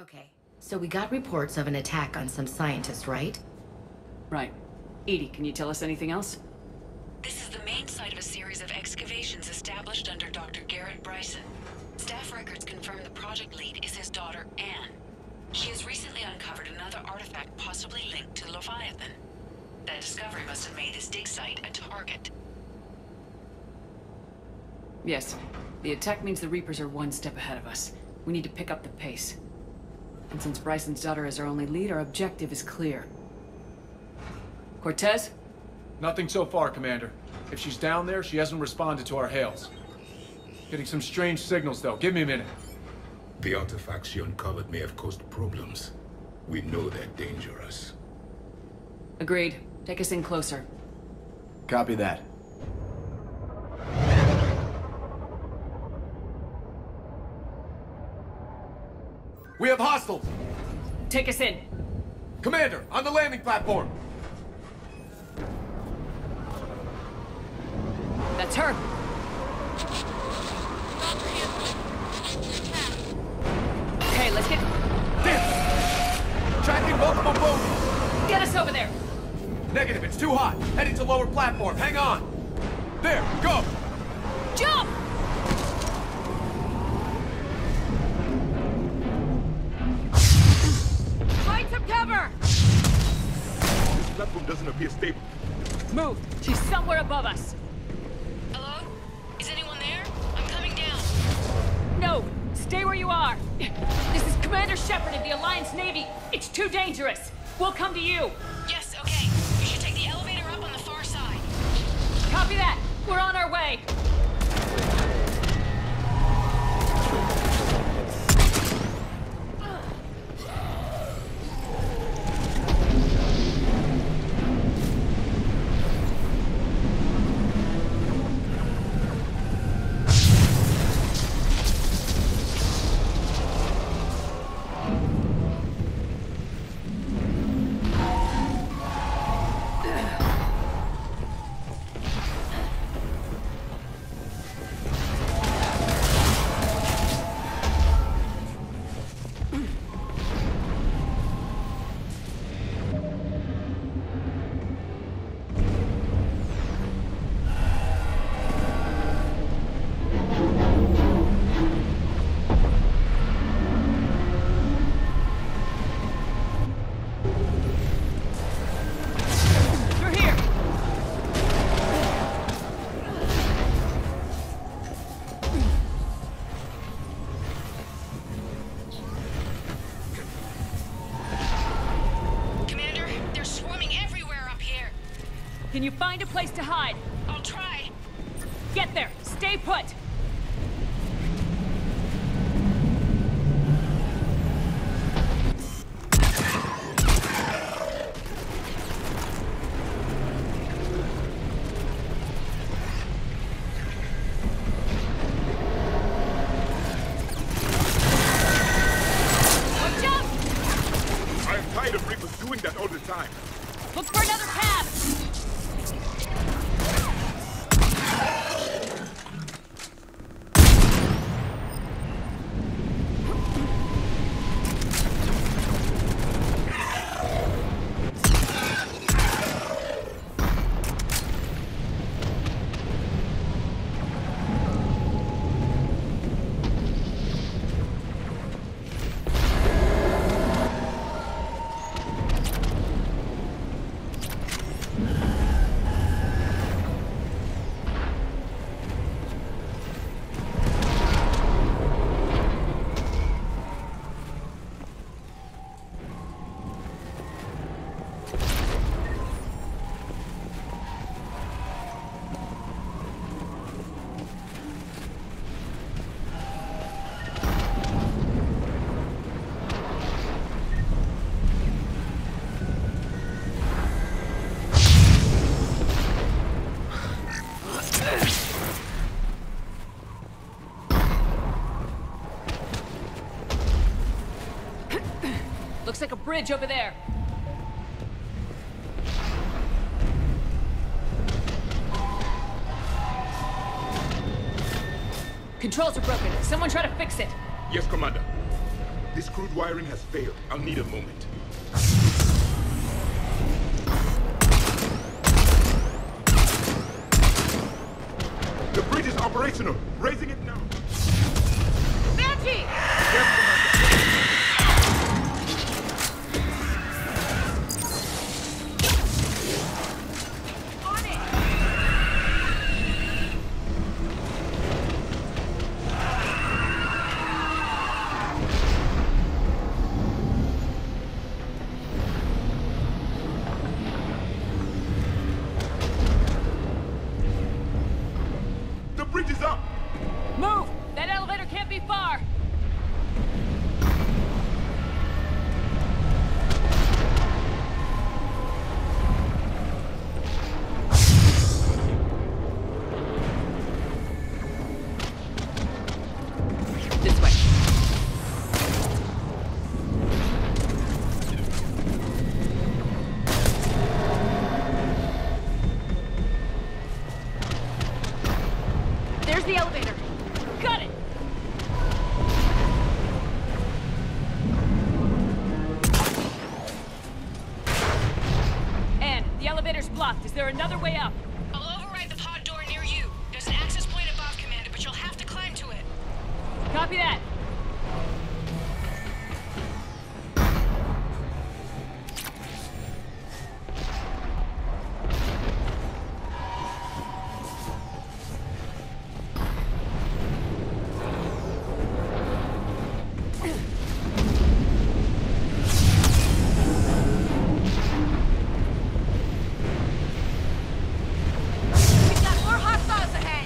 Okay, so we got reports of an attack on some scientists, right? Right. Edie, can you tell us anything else? This is the main site of a series of excavations established under Dr. Garrett Bryson. Staff records confirm the project lead is his daughter, Anne. She has recently uncovered another artifact possibly linked to Leviathan. That discovery must have made this dig site a target. Yes. The attack means the Reapers are one step ahead of us. We need to pick up the pace. And since Bryson's daughter is our only lead, our objective is clear. Cortez? Nothing so far, Commander. If she's down there, she hasn't responded to our hails. Getting some strange signals, though. Give me a minute. The artifacts she uncovered may have caused problems. We know they're dangerous. Agreed. Take us in closer. Copy that. We have hostiles! Take us in! Commander, on the landing platform! That's her! Okay, let's get... Damn! Tracking multiple boats! Get us over there! Negative, it's too hot. Heading to lower platform, hang on! There, go! Jump! Find some cover! This platform doesn't appear stable. Move! She's somewhere above us! Hello? Is anyone there? I'm coming down. No! Stay where you are! This is Commander Shepard of the Alliance Navy! It's too dangerous! We'll come to you! Yes, okay. You should take the elevator up on the far side. Copy that! We're on our way! Can you find a place to hide? I'll try. Get there! Stay put! Watch out! I am tired of Reapers doing that all the time. Look for another path! Looks like a bridge over there. Controls are broken. Someone try to fix it. Yes, Commander. This crude wiring has failed. I'll need a moment. The bridge is operational. Raising it now. Banshee! Yes, Commander. On it! The bridge is up. Move! That elevator can't be far! This way. There's the elevator. Got it! Anne, the elevator's blocked. Is there another way up? I'll override the pod door near you. There's an access point above, Commander, but you'll have to climb to it. Copy that. We've got more hostiles ahead!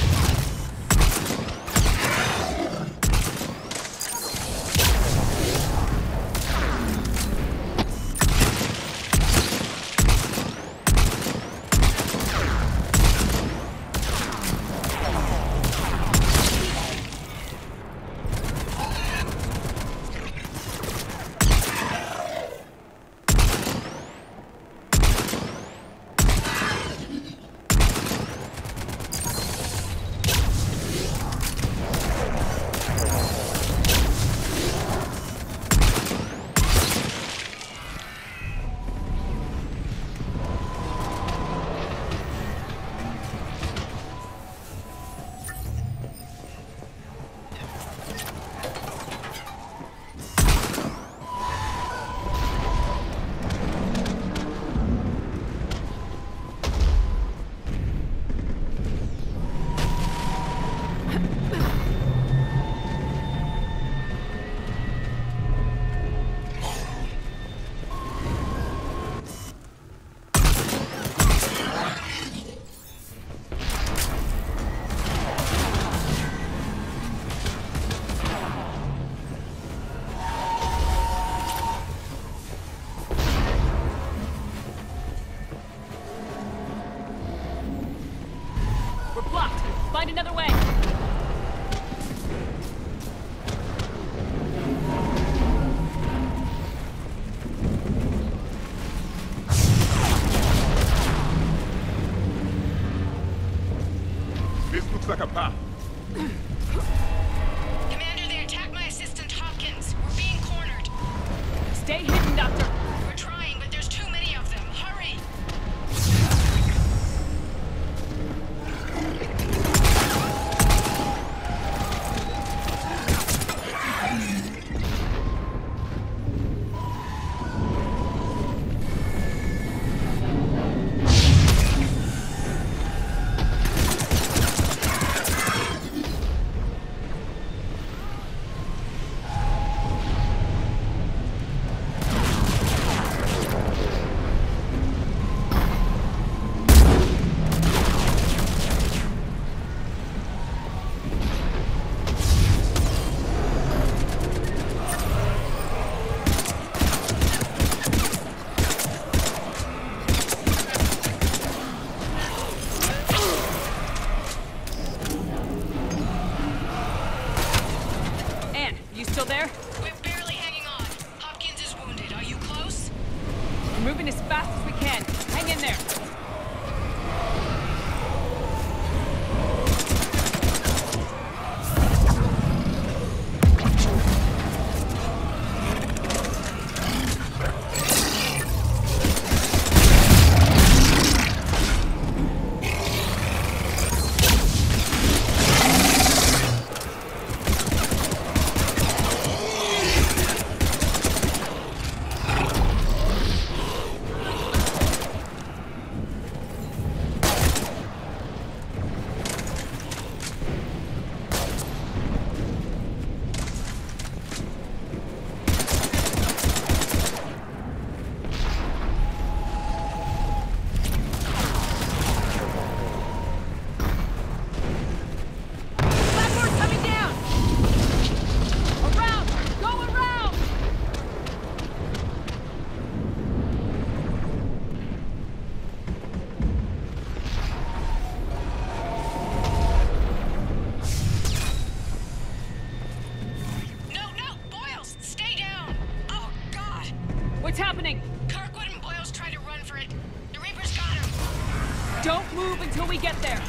We're blocked. Find another way. This looks like a path. Commander, they attacked my assistant Hopkins. We're being cornered. Stay hidden, Doctor. We're trying, but there's too many of them. Hurry! Still there? We're barely hanging on. Hopkins is wounded. Are you close? We're moving as fast as we can. Hang in there. What's happening? Kirkwood and Boyle's trying to run for it. The Reaper's got him. Don't move until we get there.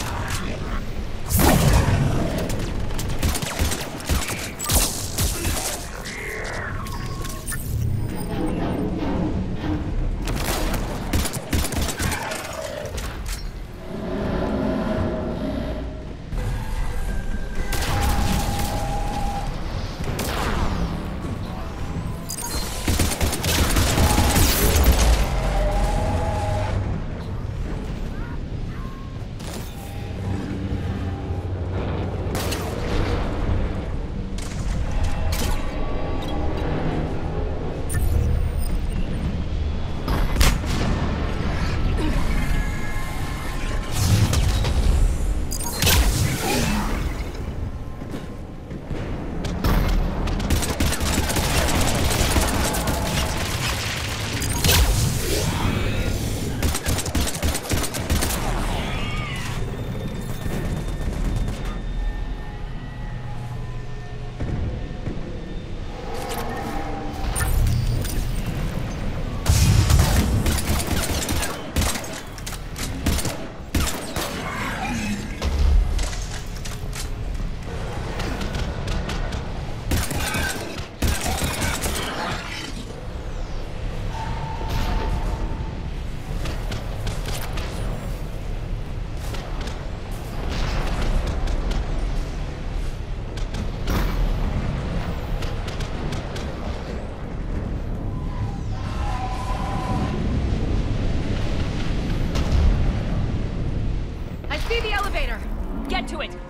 See the elevator! Get to it!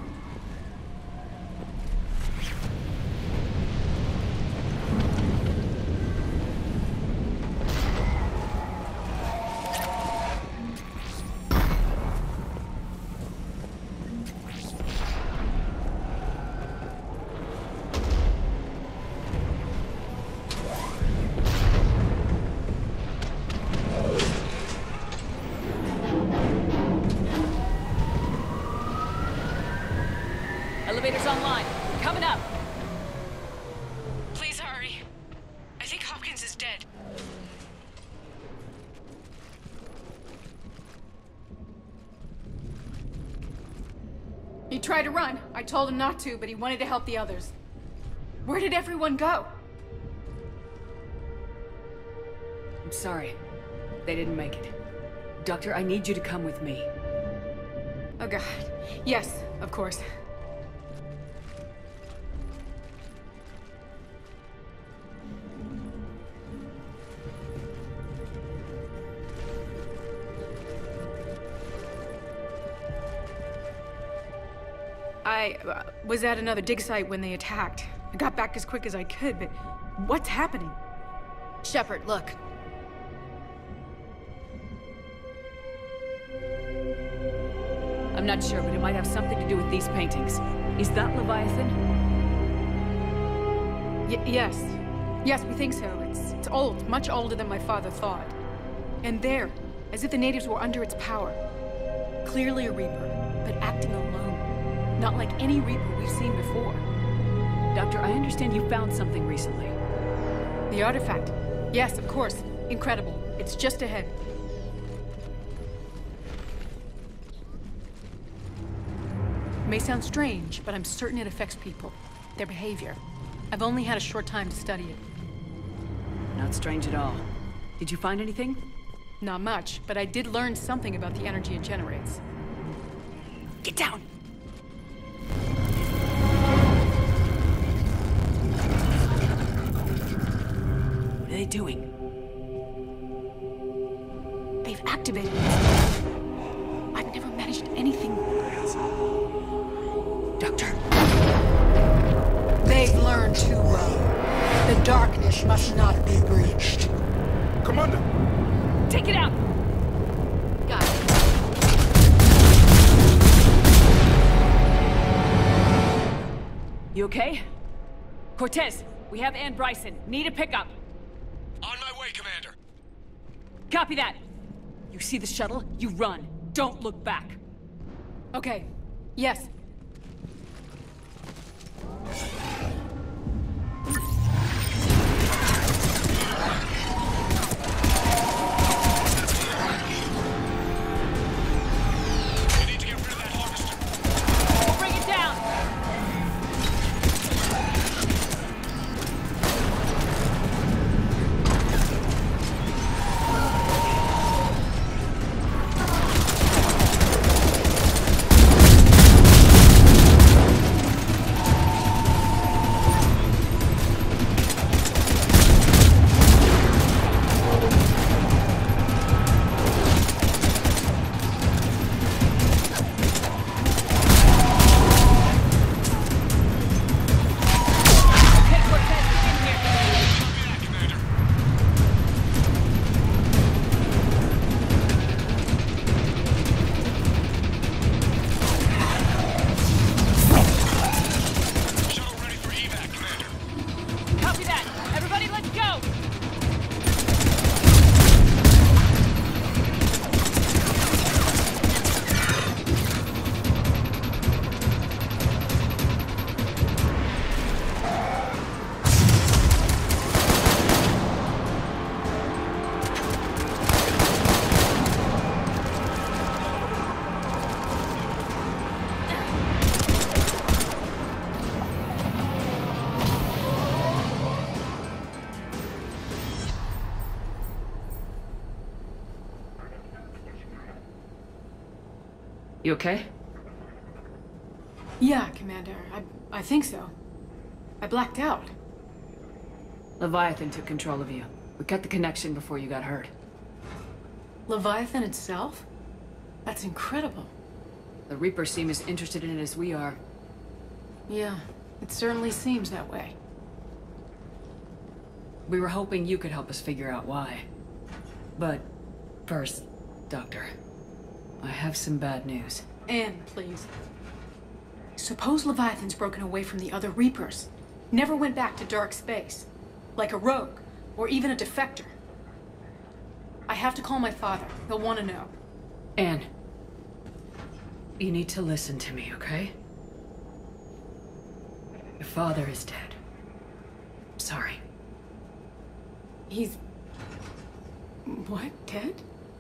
Elevator's online. Coming up. Please hurry. I think Hopkins is dead. He tried to run. I told him not to, but he wanted to help the others. Where did everyone go? I'm sorry. They didn't make it. Doctor, I need you to come with me. Oh god. Yes, of course. I was at another dig site when they attacked. I got back as quick as I could, but what's happening? Shepard, look. I'm not sure, but it might have something to do with these paintings. Is that Leviathan? Yes. Yes, we think so. It's old, much older than my father thought. And there, as if the natives were under its power. Clearly a Reaper, but acting alone. Not like any Reaper we've seen before. Doctor, I understand you found something recently. The artifact. Yes, of course. Incredible. It's just ahead. It may sound strange, but I'm certain it affects people. Their behavior. I've only had a short time to study it. Not strange at all. Did you find anything? Not much, but I did learn something about the energy it generates. Get down! What are they doing? They've activated it. I've never managed anything. Doctor. They've learned too well. The darkness must not be breached. Commander! Take it out! Got it. You okay? Cortez, we have Ann Bryson. Need a pickup. On my way, Commander. Copy that. You see the shuttle? You run. Don't look back. Okay. Yes. You okay? Yeah, Commander. I think so. I blacked out. Leviathan took control of you. We cut the connection before you got hurt. Leviathan itself? That's incredible. The Reapers seem as interested in it as we are. Yeah, it certainly seems that way. We were hoping you could help us figure out why. But first, Doctor, I have some bad news. Anne, please. Suppose Leviathan's broken away from the other Reapers. Never went back to dark space. Like a rogue, or even a defector. I have to call my father. He'll want to know. Anne, you need to listen to me, okay? Your father is dead. Sorry. He's... what? Dead?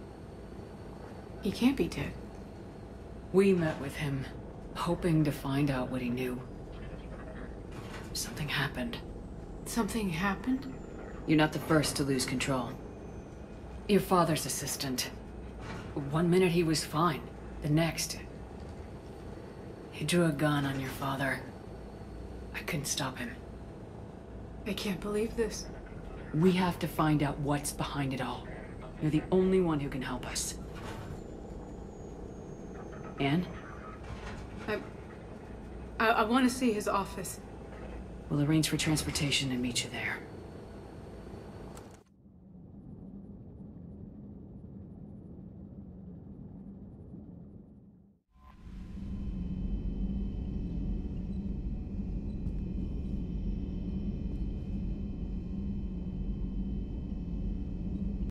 He can't be dead. We met with him, hoping to find out what he knew. Something happened. Something happened? You're not the first to lose control. Your father's assistant. One minute he was fine. The next... he drew a gun on your father. I couldn't stop him. I can't believe this. We have to find out what's behind it all. You're the only one who can help us. Anne? I want to see his office. We'll arrange for transportation and meet you there.